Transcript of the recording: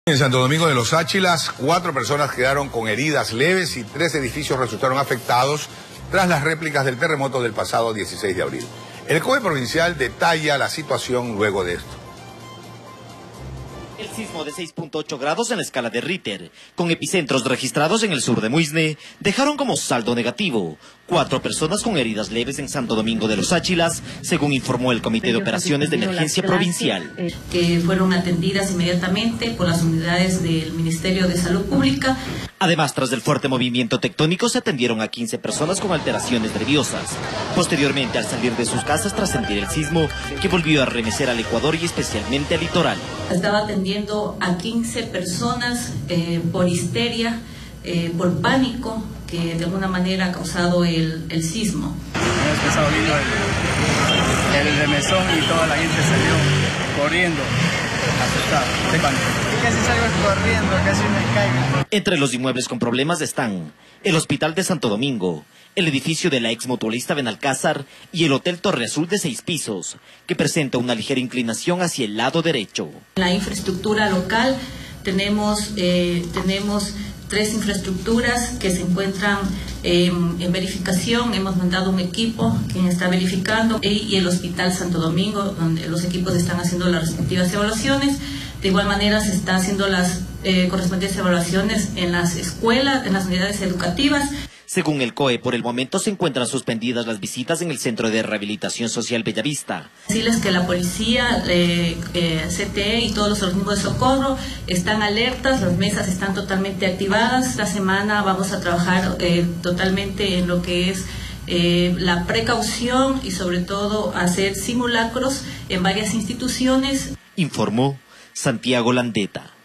En Santo Domingo de los Áchilas, 4 personas quedaron con heridas leves y 3 edificios resultaron afectados tras las réplicas del terremoto del pasado 16 de abril. El COE provincial detalla la situación luego de esto. El sismo de 6.8 grados en la escala de Richter, con epicentros registrados en el sur de Muisne, dejaron como saldo negativo 4 personas con heridas leves en Santo Domingo de los Áchilas, según informó el Comité de Operaciones de Emergencia Provincial. Que fueron atendidas inmediatamente por las unidades del Ministerio de Salud Pública. Además, tras el fuerte movimiento tectónico, se atendieron a 15 personas con alteraciones nerviosas. Posteriormente, al salir de sus casas tras sentir el sismo, que volvió a arremecer al Ecuador y especialmente al litoral. Estaba atendiendo a 15 personas por histeria, por pánico, que de alguna manera ha causado el sismo. Hemos empezado viendo el remesón y toda la gente salió corriendo. Casi salgo corriendo, casi me caigo. Entre los inmuebles con problemas están el Hospital de Santo Domingo, el edificio de la ex mutualista Benalcázar y el Hotel Torre Azul de 6 pisos, que presenta una ligera inclinación hacia el lado derecho. En la infraestructura local tenemos 3 infraestructuras que se encuentran en verificación. Hemos mandado un equipo quien está verificando, y el Hospital Santo Domingo, donde los equipos están haciendo las respectivas evaluaciones. De igual manera se están haciendo las correspondientes evaluaciones en las escuelas, en las unidades educativas. Según el COE, por el momento se encuentran suspendidas las visitas en el Centro de Rehabilitación Social Bellavista. Decirles que la policía, CTE y todos los organismos de socorro están alertas, las mesas están totalmente activadas. Esta semana vamos a trabajar totalmente en lo que es la precaución y sobre todo hacer simulacros en varias instituciones. Informó Santiago Landeta.